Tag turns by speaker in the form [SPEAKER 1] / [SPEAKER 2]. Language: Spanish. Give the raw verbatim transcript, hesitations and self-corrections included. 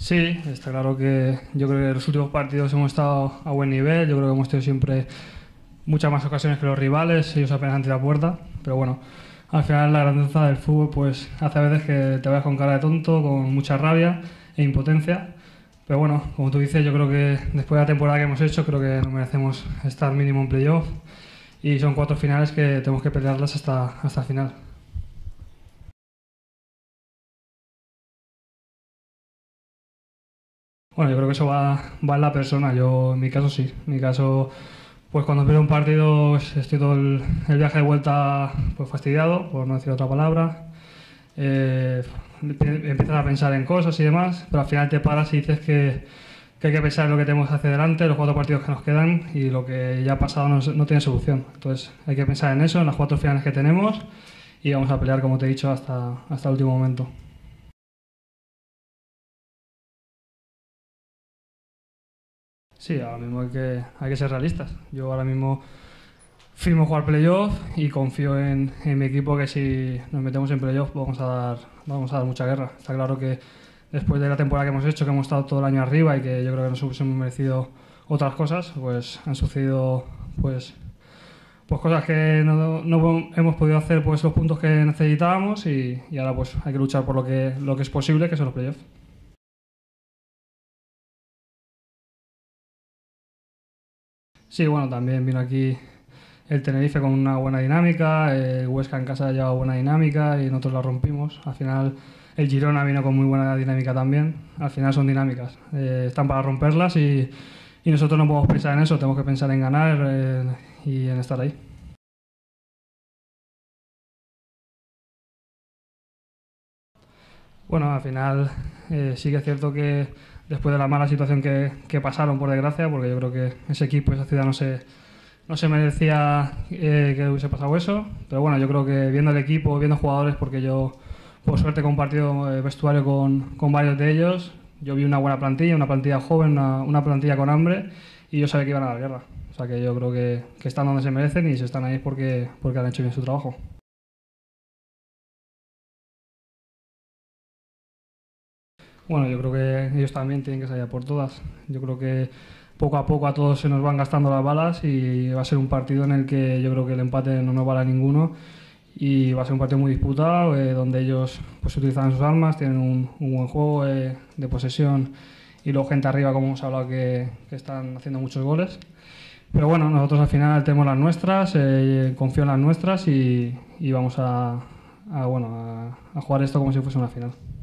[SPEAKER 1] Sí, está claro que yo creo que en los últimos partidos hemos estado a buen nivel, yo creo que hemos tenido siempre muchas más ocasiones que los rivales, ellos apenas han tirado puerta, pero bueno, al final la grandeza del fútbol pues hace a veces que te vayas con cara de tonto, con mucha rabia e impotencia, pero bueno, como tú dices, yo creo que después de la temporada que hemos hecho, creo que nos merecemos estar mínimo en playoff y son cuatro finales que tenemos que pelearlas hasta, hasta el final. Bueno, yo creo que eso va, va en la persona. Yo, en mi caso, sí. En mi caso, pues cuando pierdo un partido, pues, estoy todo el, el viaje de vuelta pues fastidiado, por no decir otra palabra. Eh, empiezas a pensar en cosas y demás, pero al final te paras y dices que, que hay que pensar en lo que tenemos hacia adelante, los cuatro partidos que nos quedan y lo que ya ha pasado no, no tiene solución. Entonces hay que pensar en eso, en las cuatro finales que tenemos y vamos a pelear, como te he dicho, hasta, hasta el último momento. Sí, ahora mismo hay que, hay que ser realistas. Yo ahora mismo firmo jugar playoff y confío en, en mi equipo que si nos metemos en playoff vamos a dar, vamos a dar mucha guerra. Está claro que después de la temporada que hemos hecho, que hemos estado todo el año arriba y que yo creo que nos hubiésemos merecido otras cosas, pues han sucedido pues, pues cosas que no, no hemos podido hacer pues los puntos que necesitábamos y, y ahora pues hay que luchar por lo que, lo que es posible, que son los playoffs. Sí, bueno, también vino aquí el Tenerife con una buena dinámica, el Huesca en casa llevaba buena dinámica y nosotros la rompimos. Al final el Girona vino con muy buena dinámica también. Al final son dinámicas, eh, están para romperlas y, y nosotros no podemos pensar en eso, tenemos que pensar en ganar eh, y en estar ahí. Bueno, al final eh, sí que es cierto que después de la mala situación que, que pasaron, por desgracia, porque yo creo que ese equipo, esa ciudad no se, no se merecía eh, que hubiese pasado eso, pero bueno, yo creo que viendo el equipo, viendo jugadores, porque yo por suerte he compartido eh, vestuario con, con varios de ellos, yo vi una buena plantilla, una plantilla joven, una, una plantilla con hambre y yo sabía que iban a la guerra. O sea que yo creo que, que están donde se merecen y si están ahí porque, porque han hecho bien su trabajo. Bueno, yo creo que ellos también tienen que salir a por todas. Yo creo que poco a poco a todos se nos van gastando las balas y va a ser un partido en el que yo creo que el empate no nos vale a ninguno y va a ser un partido muy disputado eh, donde ellos pues utilizan sus armas, tienen un, un buen juego eh, de posesión y luego gente arriba, como hemos hablado, que, que están haciendo muchos goles. Pero bueno, nosotros al final tenemos las nuestras, eh, confío en las nuestras y, y vamos a, a, bueno, a, a jugar esto como si fuese una final.